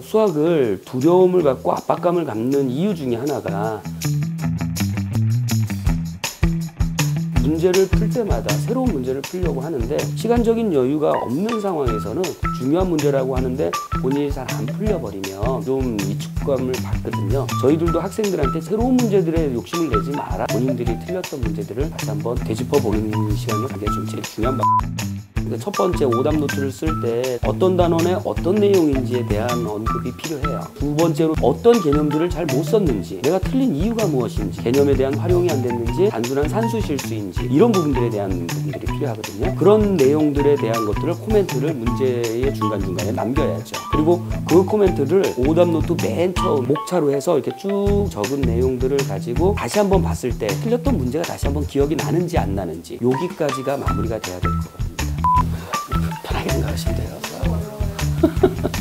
수학을 두려움을 갖고 압박감을 갖는 이유 중에 하나가 문제를 풀 때마다 새로운 문제를 풀려고 하는데 시간적인 여유가 없는 상황에서는 중요한 문제라고 하는데 본인이 잘 안 풀려버리면 좀 위축감을 받거든요. 저희들도 학생들한테 새로운 문제들에 욕심을 내지 마라. 본인들이 틀렸던 문제들을 다시 한번 되짚어보는 시간을 갖게 좀 제일 중요한 첫 번째 오답 노트를 쓸 때 어떤 단원의 어떤 내용인지에 대한 언급이 필요해요. 두 번째로 어떤 개념들을 잘 못 썼는지, 내가 틀린 이유가 무엇인지, 개념에 대한 활용이 안 됐는지, 단순한 산수 실수인지 이런 부분들에 대한 부분들이 필요하거든요. 그런 내용들에 대한 것들을 코멘트를 문제의 중간중간에 남겨야죠. 그리고 그 코멘트를 오답 노트 맨 처음 목차로 해서 이렇게 쭉 적은 내용들을 가지고 다시 한번 봤을 때 틀렸던 문제가 다시 한번 기억이 나는지 안 나는지 여기까지가 마무리가 돼야 될 것 같습니다. 편하게 생각하시면 돼요.